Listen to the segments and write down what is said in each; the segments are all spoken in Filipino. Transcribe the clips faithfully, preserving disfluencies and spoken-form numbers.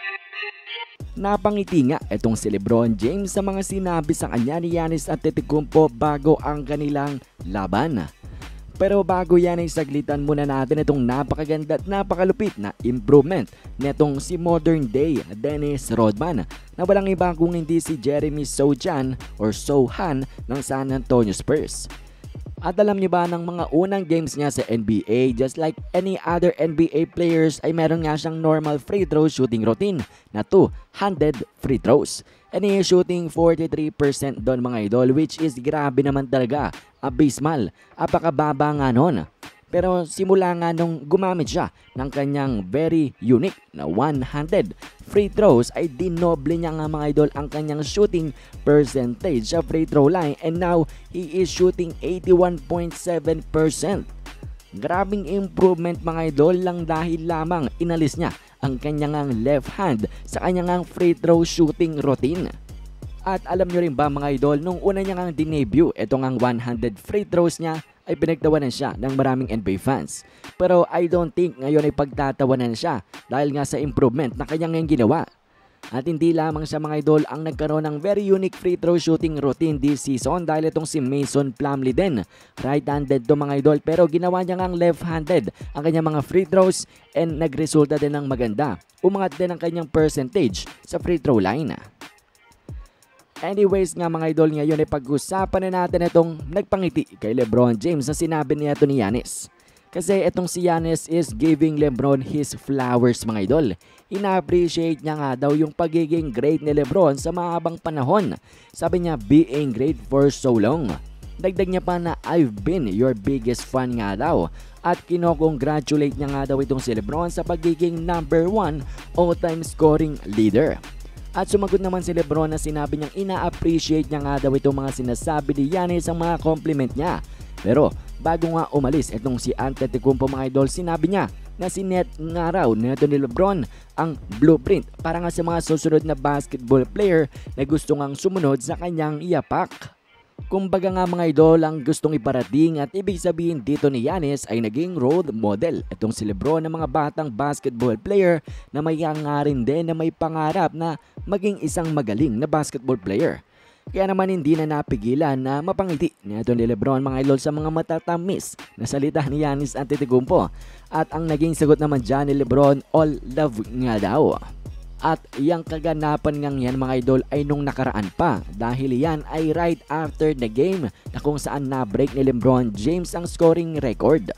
Napangiti nga itong si LeBron James sa mga sinabi sa kanya ni Giannis Antetokounmpo bago ang kanilang laban. Pero bago yan ay saglitan muna natin itong napakaganda at napakalupit na improvement netong si modern day Dennis Rodman na walang iba kung hindi si Jeremy Sochan or Sohan ng San Antonio Spurs. At alam niyo ba ng mga unang games niya sa N B A, just like any other N B A players ay meron nga siyang normal free throw shooting routine na two-handed free throws. And he is shooting forty-three percent doon mga idol, which is grabe naman talaga, abysmal, apakababa nga nun. Pero simula nga nung gumamit siya ng kanyang very unique na one-handed free throws ay dinoble niya nga mga idol ang kanyang shooting percentage sa free throw line, and now he is shooting eighty-one point seven percent. Grabing improvement mga idol lang dahil lamang inalis niya ang kanyang left hand sa kanyang free throw shooting routine. At alam nyo rin ba mga idol, nung una niya nga dinebut, itong ang one-handed free throws niya ay pinagtawanan siya ng maraming N B A fans. Pero I don't think ngayon ay pagtatawanan siya dahil nga sa improvement na kanyang ngayon ginawa. At hindi lamang siya mga idol ang nagkaroon ng very unique free throw shooting routine this season dahil itong si Mason Plumlee din. Right-handed to mga idol pero ginawa niya ngang left-handed ang kanyang mga free throws and nagresulta din ng maganda. Umangat din ang kanyang percentage sa free throw line. Anyways nga mga idol, ngayon ay pag-usapan na natin itong nagpangiti kay LeBron James na sinabi niya ito ni Giannis. Kasi itong si Giannis is giving LeBron his flowers mga idol. Ina-appreciate niya nga daw yung pagiging great ni LeBron sa mahabang panahon. Sabi niya, being great for so long. Dagdag niya pa na I've been your biggest fan nga daw. At kinokongratulate niya nga daw itong si LeBron sa pagiging number one all-time scoring leader. At sumagot naman si LeBron na sinabi niyang ina-appreciate niya nga daw itong mga sinasabi ni Giannis ang mga compliment niya. Pero bago nga umalis itong si Antetokounmpo mga idol, sinabi niya na sinet nga raw nito ni LeBron ang blueprint para nga sa mga susunod na basketball player na gusto ngang sumunod sa kanyang iyapak. Kumbaga nga mga idol, ang gustong iparating at ibig sabihin dito ni Giannis ay naging role model itong si LeBron ng mga batang basketball player na may hangarin din na may pangarap na maging isang magaling na basketball player. Kaya naman hindi na napigilan na mapangiti nito ni LeBron mga idol sa mga matatamis na salita ni Giannis Antetokounmpo. At ang naging sagot naman dyan ni LeBron, all love nga daw. At iyang kaganapan ngang yan mga idol ay nung nakaraan pa dahil yan ay right after the game na kung saan na-break ni LeBron James ang scoring record.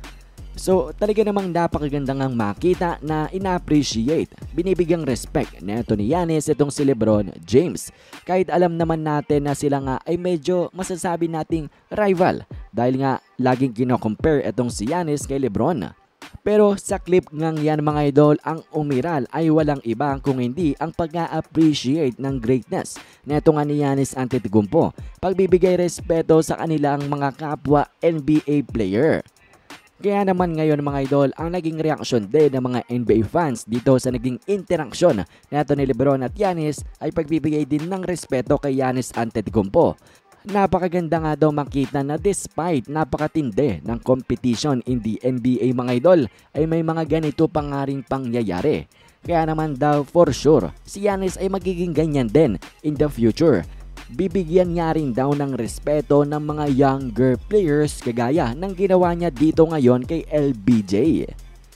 So talaga namang napakaganda ngang makita na ina-appreciate, binibigyang respect neto ni Giannis itong si LeBron James. Kahit alam naman natin na sila nga ay medyo masasabi nating rival dahil nga laging kino-compare itong si Giannis kay LeBron. Pero sa clip ngang yan mga idol, ang umiral ay walang iba kung hindi ang pag-a-appreciate ng greatness neto nga ni Giannis Antetokounmpo, pagbibigay respeto sa kanilang mga kapwa N B A player. Kaya naman ngayon mga idol, ang naging reaksyon din ng mga N B A fans dito sa naging interaksyon neto ni LeBron at Giannis ay pagbibigay din ng respeto kay Giannis Antetokounmpo. Napakaganda nga daw makita na despite napakatindi ng competition in the N B A mga idol ay may mga ganito pa nga ring pangyayari. Kaya naman daw for sure si Giannis ay magiging ganyan din in the future. Bibigyan nga rin daw ng respeto ng mga younger players kagaya ng ginawa niya dito ngayon kay L B J.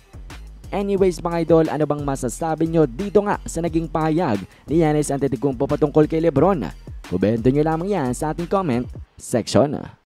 Anyways mga idol, ano bang masasabi nyo dito nga sa naging pahayag ni Giannis Antetokounmpo patungkol kay LeBron? Komento nyo lamang yan sa ating comment section.